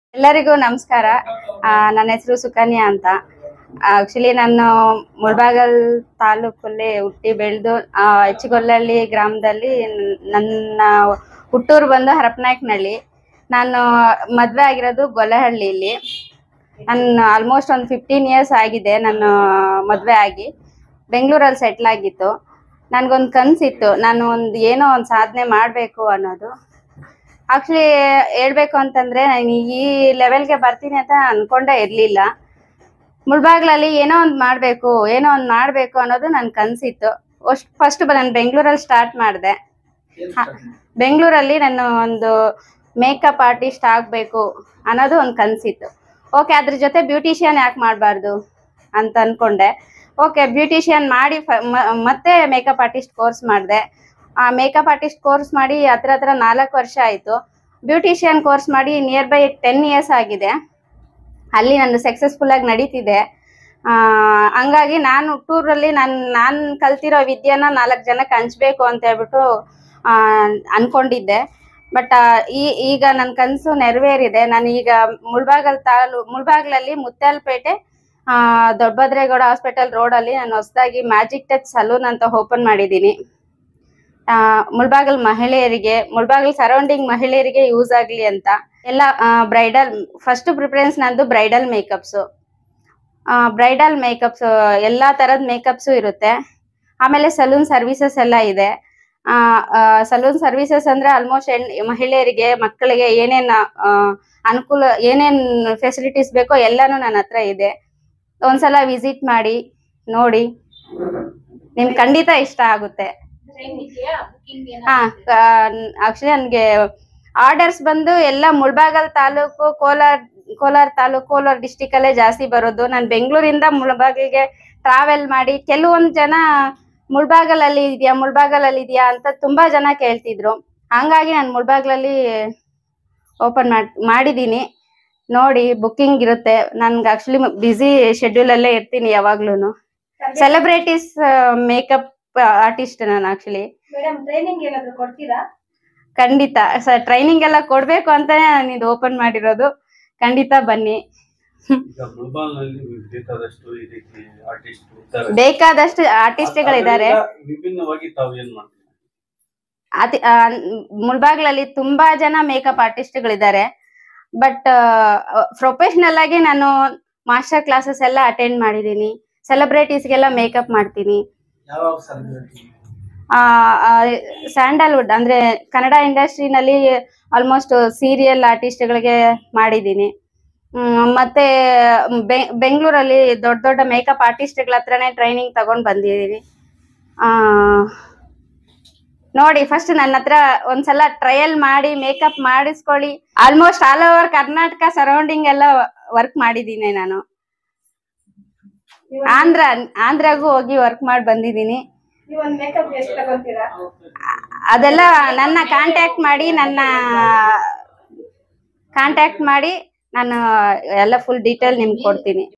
ಎಲ್ಲರಿಗೂ ನಮಸ್ಕಾರ. ನನ್ನ ಹೆಸರು ಸುಕನ್ಯಾ ಅಂತ. ಆಕ್ಚುಲಿ ನಾನು ಮುಳಬಾಗಲ್ ತಾಲೂಕಲ್ಲಿ ಹುಟ್ಟಿ ಬೆಳೆದು ಹೆಚ್ಚಿಗೊಲ್ಲಹಳ್ಳಿ ಗ್ರಾಮದಲ್ಲಿ ನನ್ನ ಹುಟ್ಟೂರು ಬಂದು ಹರಪನಾಯಕನಹಳ್ಳಿ. ನಾನು ಮದುವೆ ಆಗಿರೋದು ಗೊಲ್ಲಹಳ್ಳಿಲಿ. ನಾನು ಆಲ್ಮೋಸ್ಟ್ ಒಂದು 15 years ಆಗಿದೆ ನಾನು ಮದುವೆ ಆಗಿ. ಬೆಂಗಳೂರಲ್ಲಿ ಸೆಟ್ಲ್ ಆಗಿತ್ತು. ನನಗೊಂದು ಕನಸಿತ್ತು, ನಾನು ಏನೋ ಒಂದು ಸಾಧನೆ ಮಾಡಬೇಕು ಅನ್ನೋದು. ಆಕ್ಚುಲಿ ಹೇಳ್ಬೇಕು ಅಂತಂದ್ರೆ ನಾನು ಈ ಲೆವೆಲ್ಗೆ ಬರ್ತೀನಿ ಅಂತ ಅನ್ಕೊಂಡೇ ಇರಲಿಲ್ಲ. ಮುಳಬಾಗ್ಲಲ್ಲಿ ಏನೋ ಒಂದು ಮಾಡಬೇಕು ಅನ್ನೋದು ನನ್ನ ಕನಸಿತ್ತು. ಫಸ್ಟ್ ನಾನು ಬೆಂಗಳೂರಲ್ಲಿ ಸ್ಟಾರ್ಟ್ ಮಾಡಿದೆ. ಬೆಂಗಳೂರಲ್ಲಿ ನಾನು ಒಂದು ಮೇಕಪ್ ಆರ್ಟಿಸ್ಟ್ ಆಗಬೇಕು ಅನ್ನೋದು ಒಂದು ಕನಸಿತ್ತು. ಓಕೆ, ಅದ್ರ ಜೊತೆ ಬ್ಯೂಟಿಷಿಯನ್ ಯಾಕೆ ಮಾಡಬಾರ್ದು ಅಂತ ಅಂದ್ಕೊಂಡೆ. ಓಕೆ, ಬ್ಯೂಟಿಷಿಯನ್ ಮಾಡಿ ಮತ್ತೆ ಮೇಕಪ್ ಆರ್ಟಿಸ್ಟ್ ಕೋರ್ಸ್ ಮಾಡಿದೆ. ಆ ಮೇಕಪ್ ಆರ್ಟಿಸ್ಟ್ ಕೋರ್ಸ್ ಮಾಡಿ ಹತ್ರ 4 ವರ್ಷ ಆಯಿತು. ಬ್ಯೂಟಿಷಿಯನ್ ಕೋರ್ಸ್ ಮಾಡಿ ನಿಯರ್ ಬೈ 10 years ಆಗಿದೆ. ಅಲ್ಲಿ ನಂದು ಸಕ್ಸಸ್ಫುಲ್ ಆಗಿ ನಡೀತಿದೆ. ಹಂಗಾಗಿ ನಾನು ಹುಟ್ಟೂರಲ್ಲಿ ನಾನು ಕಲ್ತಿರೋ ವಿದ್ಯೆನ 4 ಜನಕ್ಕೆ ಹಂಚ್ಬೇಕು ಅಂತ ಹೇಳ್ಬಿಟ್ಟು ಅನ್ಕೊಂಡಿದ್ದೆ. ಬಟ್ ಈಗ ನನ್ನ ಕನಸು ನೆರವೇರಿದೆ. ನಾನು ಈಗ ಮುಳಬಾಗ್ಲಲ್ಲಿ ಮುತ್ಯಾಲಪೇಟೆ ದೊಡ್ಡಭದ್ರೇಗೌಡ ಹಾಸ್ಪಿಟಲ್ ರೋಡಲ್ಲಿ ನಾನು ಹೊಸದಾಗಿ ಮ್ಯಾಜಿಕ್ ಟಚ್ ಸಲೂನ್ ಅಂತ ಓಪನ್ ಮಾಡಿದ್ದೀನಿ. ಮುಳಬಾಗಲ್ ಸರೌಂಡಿಂಗ್ ಮಹಿಳೆಯರಿಗೆ ಯೂಸ್ ಆಗಲಿ ಅಂತ ಎಲ್ಲ ಬ್ರೈಡಲ್ ಫಸ್ಟ್ ಪ್ರಿಫರೆನ್ಸ್ ನಂದು ಬ್ರೈಡಲ್ ಮೇಕಪ್ಸು. ಎಲ್ಲ ಥರದ ಮೇಕಪ್ಸು ಇರುತ್ತೆ. ಆಮೇಲೆ ಸಲೂನ್ ಸರ್ವಿಸಸ್ ಎಲ್ಲ ಇದೆ. ಸಲೂನ್ ಸರ್ವಿಸಸ್ ಅಂದ್ರೆ ಆಲ್ಮೋಸ್ಟ್ ಮಹಿಳೆಯರಿಗೆ, ಮಕ್ಕಳಿಗೆ ಏನೇನು ಅನುಕೂಲ, ಏನೇನು ಫೆಸಿಲಿಟೀಸ್ ಬೇಕೋ ಎಲ್ಲಾನು ನನ್ನ ಹತ್ರ ಇದೆ. ಒಂದ್ಸಲ ವಿಸಿಟ್ ಮಾಡಿ ನೋಡಿ, ನಿಮ್ಗೆ ಖಂಡಿತ ಇಷ್ಟ ಆಗುತ್ತೆ. ಆಕ್ಚುಲಿ ನನಗೆ ಆರ್ಡರ್ಸ್ ಬಂದು ಎಲ್ಲ ಮುಳಬಾಗಲ್ ತಾಲೂಕು, ಕೋಲಾರ ಡಿಸ್ಟಿಕ್ ಅಲ್ಲೇ ಜಾಸ್ತಿ ಬರೋದು. ನಾನು ಬೆಂಗಳೂರಿಂದ ಮುಳಬಾಗಿಲಿಗೆ ಟ್ರಾವೆಲ್ ಮಾಡಿ, ಕೆಲವೊಂದು ಜನ ಮುಳಬಾಗಲಲ್ಲಿ ಇದೆಯಾ ಅಂತ ತುಂಬಾ ಜನ ಕೇಳ್ತಿದ್ರು. ಹಂಗಾಗಿ ನಾನು ಮುಳಬಾಗ್ಲಲ್ಲಿ ಓಪನ್ ಮಾಡಿದ್ದೀನಿ. ನೋಡಿ, ಬುಕ್ಕಿಂಗ್ ಇರುತ್ತೆ. ನನ್ಗೆ ಆಕ್ಚುಲಿ ಬ್ಯುಸಿ ಶೆಡ್ಯೂಲ್ ಅಲ್ಲೇ ಇರ್ತೀನಿ ಯಾವಾಗ್ಲೂ. ಸೆಲೆಬ್ರಿಟೀಸ್ ಮೇಕಪ್ ಆರ್ಟಿಸ್ಟ್ ನಾನು. ಆಕ್ಚುಲಿ ಟ್ರೈನಿಂಗ್ ಏನಾದ್ರು ಕೊಡ್ತೀರಾ? ಖಂಡಿತ ಟ್ರೈನಿಂಗ್ ಎಲ್ಲ ಕೊಡ್ಬೇಕು ಅಂತಾನೆ ನಾನು ಇದು ಓಪನ್ ಮಾಡಿರೋದು. ಖಂಡಿತ ಬನ್ನಿ. ಬೇಕಾದಷ್ಟು ಆರ್ಟಿಸ್ಟ್ಗಳಿದ್ದಾರೆ. ಮುಳಬಾಗ್ಲಲ್ಲಿ ತುಂಬಾ ಜನ ಮೇಕಪ್ ಆರ್ಟಿಸ್ಟ್ಗಳಿದ್ದಾರೆ. ಬಟ್ ಪ್ರೊಫೆಷನಲ್ ಆಗಿ ನಾನು ಮಾಸ್ಟರ್ ಕ್ಲಾಸಸ್ ಎಲ್ಲ ಅಟೆಂಡ್ ಮಾಡಿದ್ದೀನಿ. ಸೆಲೆಬ್ರಿಟೀಸ್ಗೆಲ್ಲ ಮೇಕಪ್ ಮಾಡ್ತೀನಿ. ಸ್ಯಾಂಡಲ್ವುಡ್ ಅಂದ್ರೆ ಕನ್ನಡ ಇಂಡಸ್ಟ್ರಿನಲ್ಲಿ ಆಲ್ಮೋಸ್ಟ್ ಸೀರಿಯಲ್ ಆರ್ಟಿಸ್ಟ್ಗಳಿಗೆ ಮಾಡಿದ್ದೀನಿ. ಮತ್ತೆ ಬೆಂಗಳೂರಲ್ಲಿ ದೊಡ್ಡ ಮೇಕಪ್ ಆರ್ಟಿಸ್ಟ್ಗಳ ಹತ್ರನೇ ಟ್ರೈನಿಂಗ್ ತಗೊಂಡ್ ಬಂದಿದ್ದೀನಿ. ನೋಡಿ, ಫಸ್ಟ್ ನನ್ನ ಹತ್ರ ಒಂದ್ಸಲ ಟ್ರಯಲ್ ಮಾಡಿ ಮೇಕಪ್ ಮಾಡಿಸ್ಕೊಳ್ಳಿ. Almost all over Karnataka surrounding ಎಲ್ಲ ವರ್ಕ್ ಮಾಡಿದ್ದೀನಿ. ನಾನು ಆಂಧ್ರಾಗೂ ಹೋಗಿ ವರ್ಕ್ ಮಾಡಿ ಬಂದಿದ್ದೀನಿ. ಅದೆಲ್ಲ ನನ್ನ ಕಾಂಟ್ಯಾಕ್ಟ್ ಮಾಡಿ ನಾನು ಎಲ್ಲ ಫುಲ್ ಡೀಟೇಲ್ ನಿಮ್ಗೆ ಕೊಡ್ತೀನಿ.